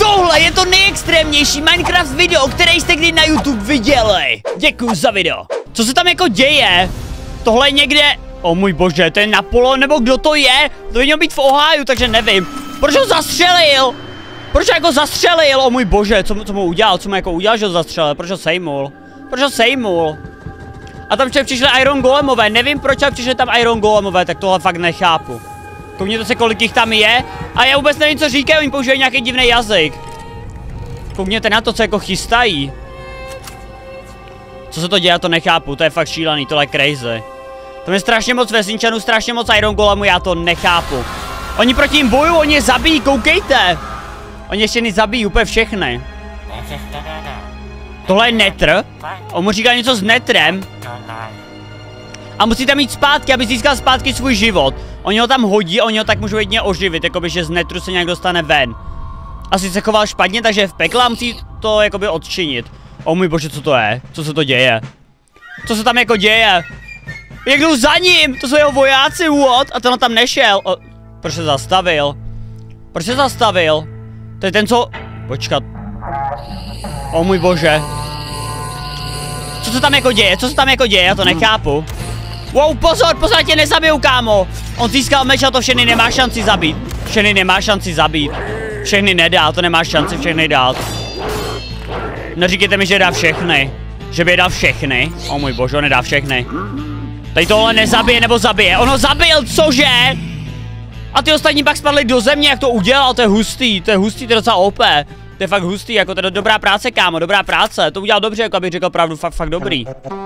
Tohle je to nejextrémnější Minecraft video, které jste kdy na YouTube viděli. Děkuji za video. Co se tam jako děje? Tohle je někde... O můj bože, to je Napoleon, nebo kdo to je? To by mělo být v Ohio, takže nevím. Proč ho zastřelil? Proč ho jako zastřelil? O můj bože, co mu udělal? Co mu jako udělal, že ho zastřelil? Proč ho sejmul? Proč ho sejmul? A tam přišli Iron Golemové, nevím proč, ale přišli tam Iron Golemové, tak tohle fakt nechápu. Koukněte se, kolik jich tam je, a já vůbec nevím, co říkají, oni používají nějaký divný jazyk. Koukněte na to, co jako chystají. Co se to děje, to nechápu, to je fakt šílený, tohle je crazy. Tam je strašně moc vesničanů, strašně moc Iron Golemů, já to nechápu. Oni proti jim bojují, oni je zabijí, koukejte. Oni ještě nezabijí úplně všechny. Tohle je Nether. On mu říká něco s Netherem. A musí tam jít zpátky, aby získal zpátky svůj život. Oni ho tam hodí, oni ho tak můžou jedině oživit, jakoby, že z Netheru se nějak dostane ven. Asi se choval špatně, takže je v pekle a musí to jakoby odčinit. O můj bože, co to je? Co se to děje? Co se tam jako děje? Jak jdou za ním? To jsou jeho vojáci, what? A ten tam nešel. Proč se zastavil? Proč se zastavil? To je ten, co... Počkat. O můj bože. Co se tam jako děje? Co se tam jako děje? Já to nechápu. Wow, pozor, pozor, tě nezabiju, kámo. On získal meč a to všechny nemá šanci zabít. Všechny nemá šanci zabít. Všechny nedá, to nemá šanci všechny dát. Neříkejte mi, že dá všechny. Že by je dal všechny. O můj bože, on nedá všechny. Tady tohle nezabije nebo zabije. On ho zabil, cože? A ty ostatní pak spadli do země, jak to udělal, to je hustý, to je docela OP. To je fakt hustý, jako to je dobrá práce, kámo, dobrá práce. To udělal dobře, jako abych řekl pravdu, fakt dobrý.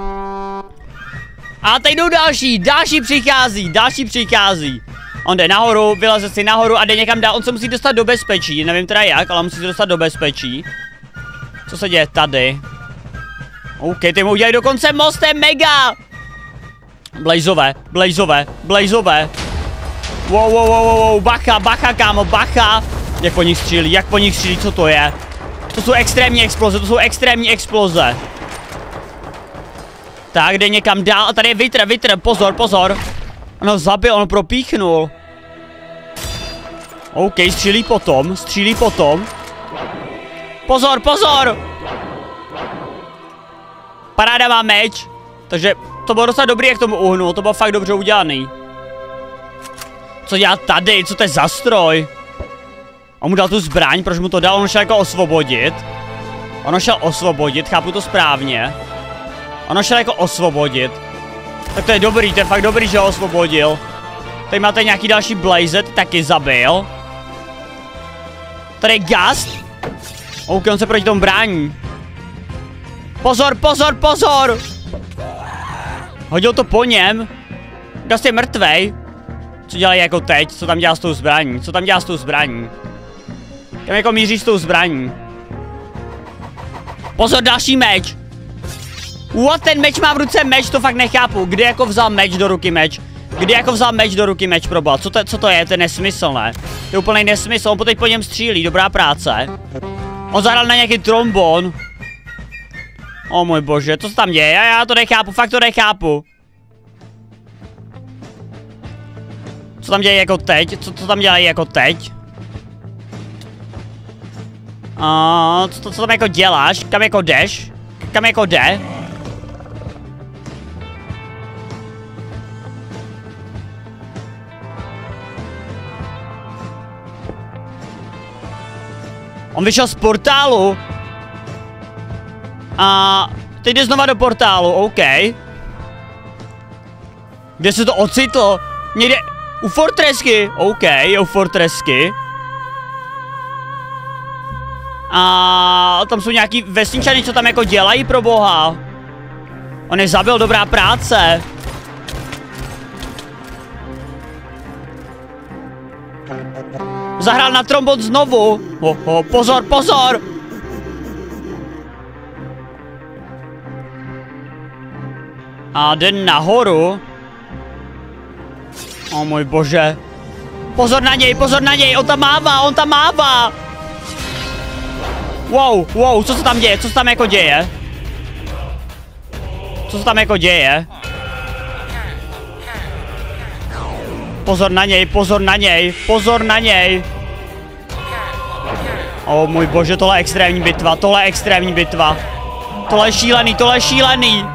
A teď jdou další přichází. On jde nahoru, vyleze si nahoru a jde někam dál, on se musí dostat do bezpečí, nevím teda jak, ale musí se dostat do bezpečí. Co se děje tady? OK, ty mu udělají dokonce most, to je mega! Blazové. Wow, bacha, kámo, bacha. Jak po nich střílí, co to je? To jsou extrémní exploze, Tak, jde někam dál a tady je Wither, pozor. On ho zabil, on ho propíchnul. OK, střílí potom. Pozor! Paráda má meč, takže to bylo docela dobrý, jak tomu uhnul, to bylo fakt dobře udělaný. Co dělá tady? Co to je za stroj? On mu dal tu zbraň, proč mu to dal? On šel jako osvobodit. Chápu to správně. On šel jako osvobodit. Tak to je dobrý, to je fakt dobrý, že ho osvobodil. Tady máte nějaký další blaze, taky zabil. Tady je Gast. OK, on se proti tomu brání. Pozor! Hodil to po něm. Gast je mrtvej. Co dělají jako teď? Co tam dělá s tou zbraní? Kam jako míří s tou zbraní? Pozor, další meč! What, ten meč má v ruce meč, to fakt nechápu. Kdy jako vzal meč do ruky meč, proboha? Co to je? To je nesmysl, ne? To je úplný nesmysl, on teď po něm střílí, dobrá práce. On zahrál na nějaký trombon. O můj bože, co se tam děje? Já to nechápu, fakt to nechápu. Co tam dělají jako teď? Co tam dělají jako teď? Co tam jako děláš? Kam jako jdeš? Kam jako jde? On vyšel z portálu. A teď jde znova do portálu, OK. Kde se to ocitlo? Někde... U fortresky, OK, u fortresky. A tam jsou nějaký vesničany, co tam jako dělají, pro boha. On je zabil, dobrá práce. Zahrál na trombon znovu. Pozor. A jde nahoru. O můj bože. Pozor na něj, on tam mává. Wow, co se tam děje, co se tam jako děje? Pozor na něj. O můj bože, tohle je extrémní bitva, tohle je extrémní bitva. Tohle je šílený, tohle je šílený.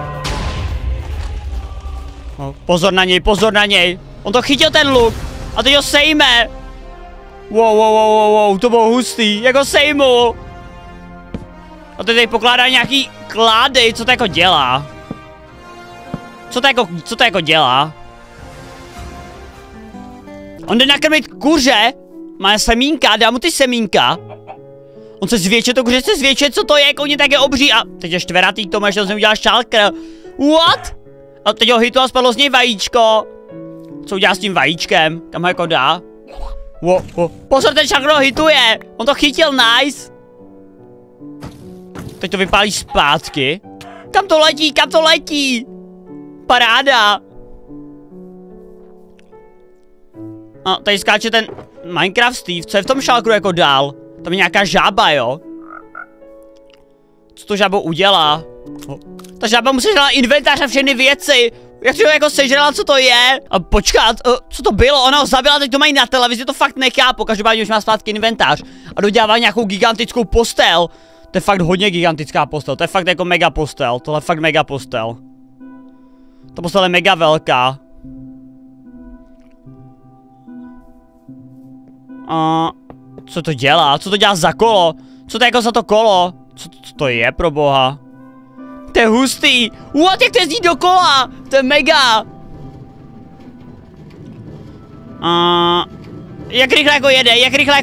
O, pozor na něj. On to chytil ten luk. A teď ho sejme. Wow, to bylo hustý, jak ho sejmu. A teď pokládá nějaký klády, co to jako dělá? Co to jako dělá? On jde nakrmit kuře, má semínka, dá mu ty semínka. On se zvětšuje, to kuře se zvětšuje, co to je, koně tak je obří a teď je štveratý k tomu, ještě jsem udělal šálkr. What? A teď ho hitlo a spadlo z něj vajíčko. Co udělá s tím vajíčkem? Kam ho jako dá? Pozor, ten šálkr ho hituje, on to chytil, nice. Teď to vypálí zpátky. Kam to letí? Paráda. A tady skáče ten Minecraft Steve, co je v tom šálkru jako dál? Tam je nějaká žába, jo? Co to žába udělá? Ta žába mu sežrala inventář a všechny věci. Jak to jako sežrala, co to je? A počkat, co to bylo? Ona ho zabila, teď to mají na televizi, to fakt nechápu. Každopádně už má zpátky inventář. A dodělává nějakou gigantickou postel. To je fakt hodně gigantická postel, to je fakt jako mega postel. Tohle je fakt mega postel. Ta postel je mega velká. Co to dělá? Co to dělá za kolo? Co to je jako za to kolo? Co to je, pro boha? To je hustý! What, jak to jezdí dokola? To je mega! Jak rychle jako jede? Jak rychle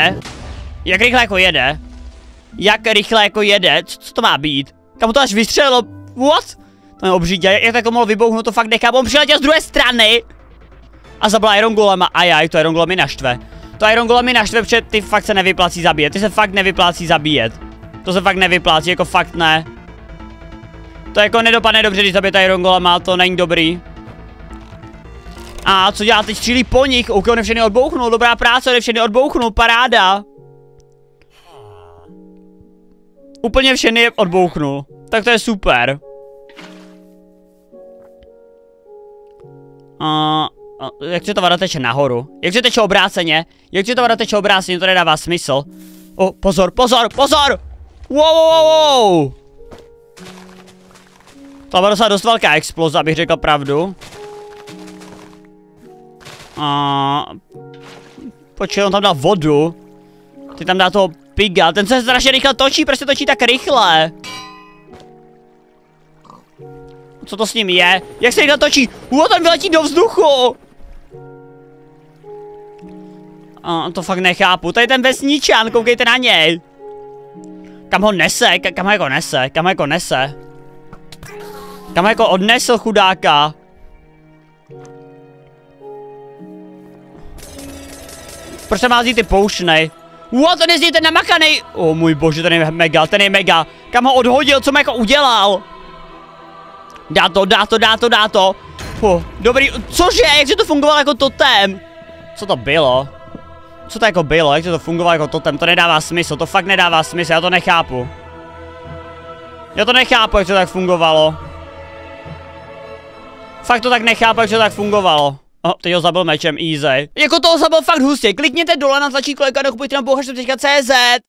jako jede? Co to má být? Kam to až vystřelilo? What? To je obří, jak tak to mohlo vybouchnout, to fakt nechápu. On přiletěl z druhé strany a zabil Iron Golema. Ajaj, to Iron Golem mi naštve. To Iron Golem mi naštve, protože ty fakt se nevyplácí zabíjet. To se fakt nevyplácí, jako fakt ne. To jako nedopadne dobře, když zabijete Iron Golema, to není dobrý. A co dělá teď? Střílí po nich, ok, on všechny odbouchnul, dobrá práce, on všechny odbouchnul, paráda. Úplně všechny je odbouchnul, tak to je super. Jak se to voda teče nahoru? Jak se teče obráceně? To nedává smysl. Pozor! Wow! To byla docela dost velká exploze, abych řekl pravdu. Počkej, on tam dal vodu. Ty tam dá toho piga, ten se strašně rychle točí, proč se točí tak rychle? Co to s ním je? Jak se rychle točí? On vyletí do vzduchu! To fakt nechápu, to je ten vesničan, koukejte na něj. Kam ho nese? Kam ho jako odnesl, chudáka? Proč tam hází ty poušny? What, on jezdí ten namakanej! O můj bože, ten je mega. Kam ho odhodil, co mu jako udělal? Dá to. Dobrý, cože, jak se to fungovalo jako totem? Co to bylo? Jak se to fungovalo jako totem? To nedává smysl, to fakt nedává smysl, já to nechápu. Jak to tak fungovalo. Fakt to tak nechápu, jak to tak fungovalo. Teď ho zabil mečem, easy. Jako toho zabil fakt hustě, klikněte dole na tlačítko a nakupujte na bohaštv.cz.